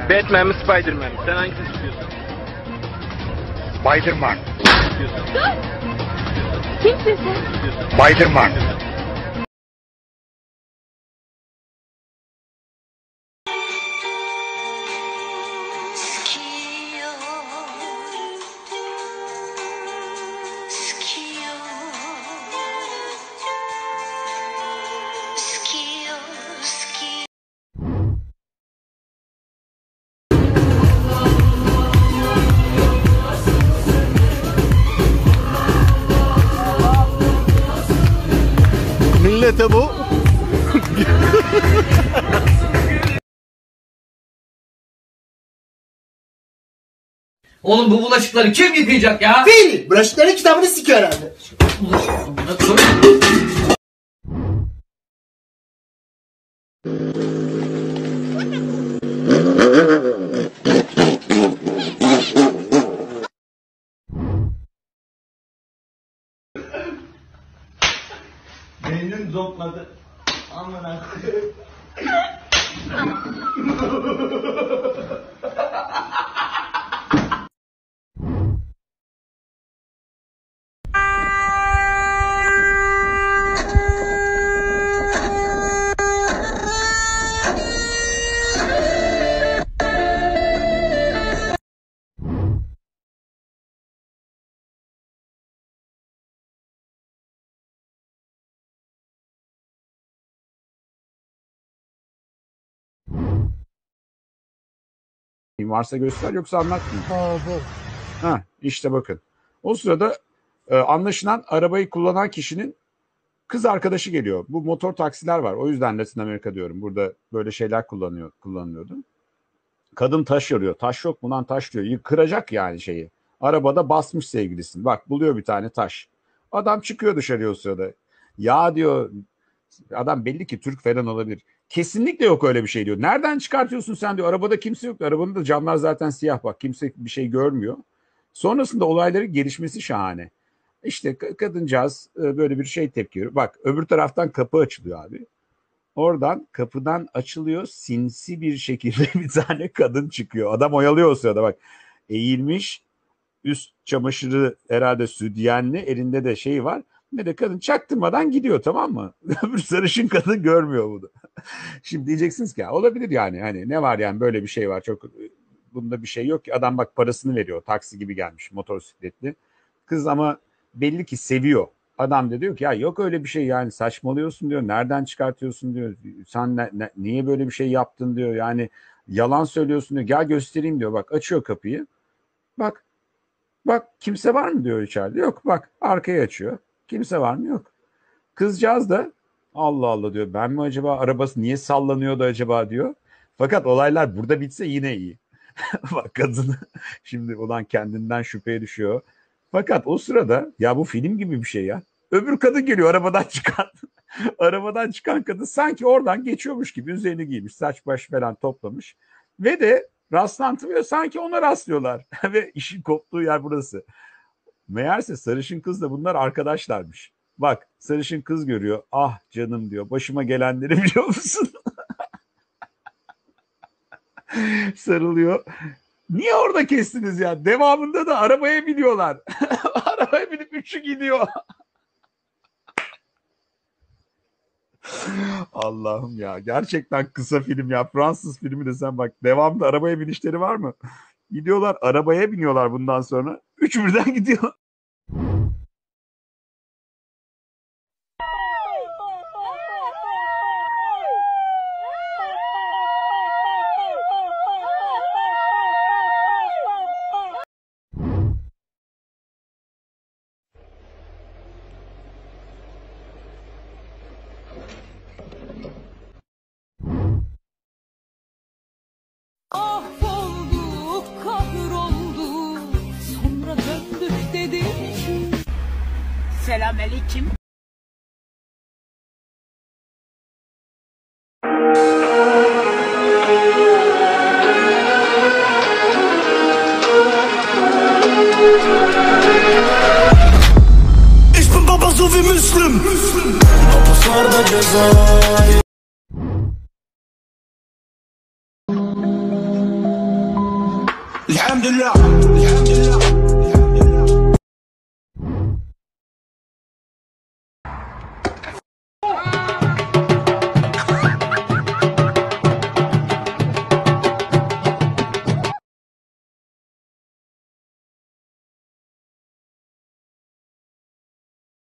Batman mi Spiderman mi? Sen hangisini istiyorsun? Spiderman. Kimsin sen? Spiderman. Millete bu. Oğlum bu bulaşıkları kim yıkayacak ya? Değil. Bulaşıkların kitabını sikiyor herhalde. Beynim zonkladı. Amına. Varsa göster, yoksa anlatmayayım. Ha, işte bakın. O sırada anlaşılan arabayı kullanan kişinin kız arkadaşı geliyor. Bu motor taksiler var. O yüzden Latin Amerika diyorum. Burada böyle şeyler kullanılıyordu. Kadın taş arıyor. Taş yok mu lan, taş diyor. Kıracak yani şeyi. Arabada basmış sevgilisini. Bak, buluyor bir tane taş. Adam çıkıyor dışarıya o sırada. Ya diyor, adam belli ki Türk falan olabilir. Kesinlikle yok öyle bir şey diyor. Nereden çıkartıyorsun sen diyor. Arabada kimse yok. Arabanın da camlar zaten siyah, bak. Kimse bir şey görmüyor. Sonrasında olayların gelişmesi şahane. İşte kadıncağız böyle bir şey tepki veriyor. Bak, öbür taraftan kapı açılıyor abi. Oradan, kapıdan açılıyor, sinsi bir şekilde bir tane kadın çıkıyor. Adam oyalıyor o sırada, bak. Eğilmiş, üst çamaşırı herhalde sütyenli, elinde de şey var. Ve de kadın çaktırmadan gidiyor, tamam mı? Öbür sarışın kadın görmüyor bunu. Şimdi diyeceksiniz ki olabilir yani. Hani ne var yani, böyle bir şey var. Çok, bunda bir şey yok ki. Adam bak parasını veriyor. Taksi gibi gelmiş, motosikletli. Kız ama belli ki seviyor. Adam da diyor ki ya yok öyle bir şey yani, saçmalıyorsun diyor. Nereden çıkartıyorsun diyor. Sen niye böyle bir şey yaptın diyor. Yani yalan söylüyorsun diyor. Gel göstereyim diyor. Bak, açıyor kapıyı. Bak kimse var mı diyor içeride. Yok, bak arkayı açıyor. Kimse var mı? Yok. Kızcağız da Allah Allah diyor. Ben mi acaba, arabası niye sallanıyordu acaba diyor. Fakat olaylar burada bitse yine iyi. Bak, kadını şimdi olan kendinden şüpheye düşüyor. Fakat o sırada ya bu film gibi bir şey ya. Öbür kadın geliyor, arabadan çıkan. Arabadan çıkan kadın sanki oradan geçiyormuş gibi üzerini giymiş. Saç baş falan toplamış. Ve de rastlantılıyor. Sanki ona rastlıyorlar. Ve işin koptuğu yer burası. Meğerse sarışın kızla bunlar arkadaşlarmış. Bak, sarışın kız görüyor. Ah canım diyor. Başıma gelenleri biliyor musun? Sarılıyor. Niye orada kestiniz ya? Devamında da arabaya biniyorlar. Arabaya binip üçü gidiyor. Allah'ım ya. Gerçekten kısa film ya. Fransız filmi desen bak. Devamında arabaya binişleri var mı? Gidiyorlar, arabaya biniyorlar bundan sonra. Üç birden gidiyor. Selamünaleyküm. Ich bin Baba so wie Müslüm. Hapuslarda ceza. elhamdülillah.